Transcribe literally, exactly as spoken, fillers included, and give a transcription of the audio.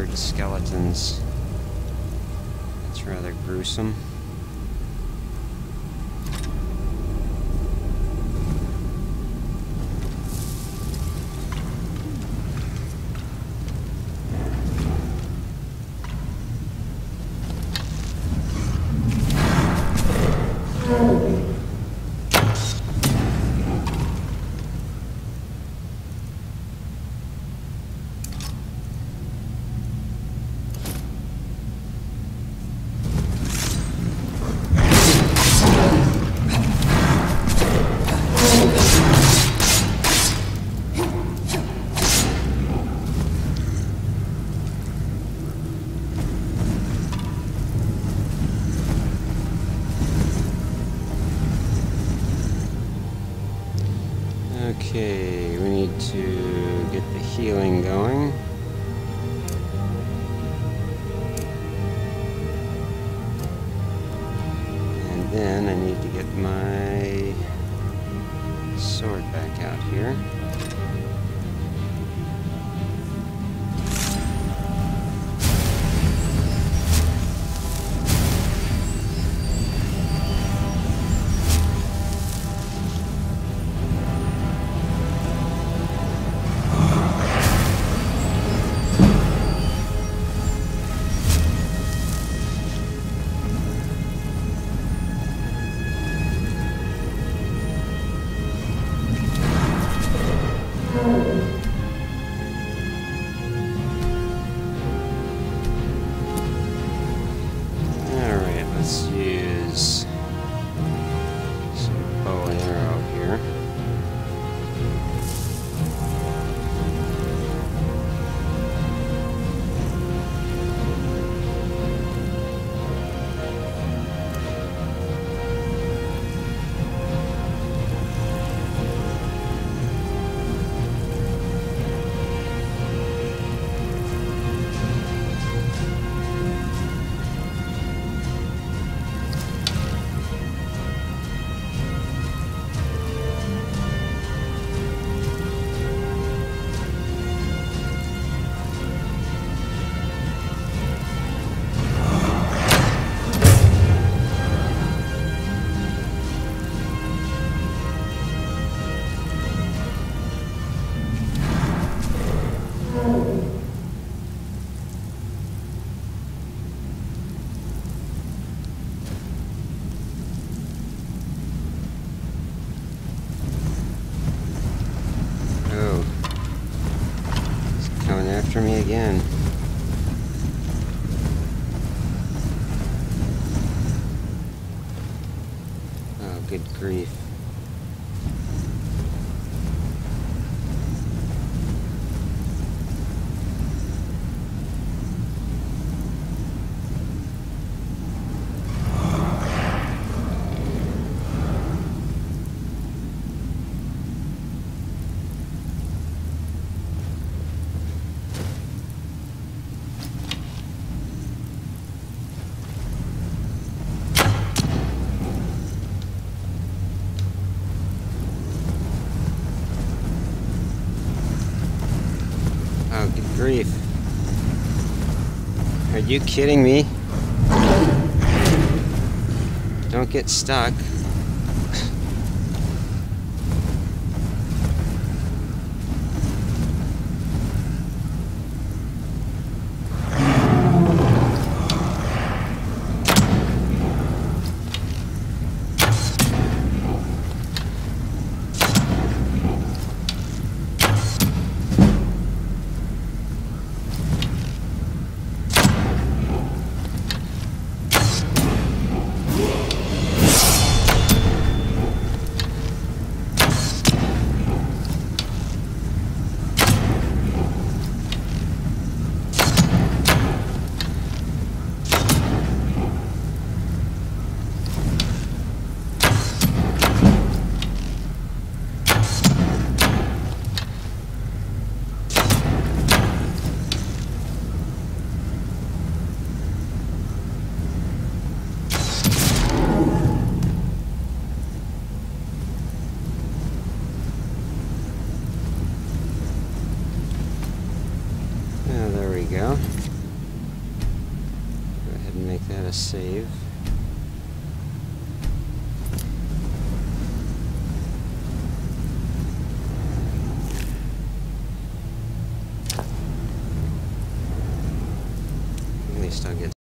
the skeletons. It's rather gruesome. Okay, we need to get the healing going. And then I need to get my sword back out here. Alright, let's use some bow and arrow here. Oh, it's coming after me again. Oh, good grief. Oh, good grief. Are you kidding me? Don't get stuck. There we go. make that a save. At least I'll get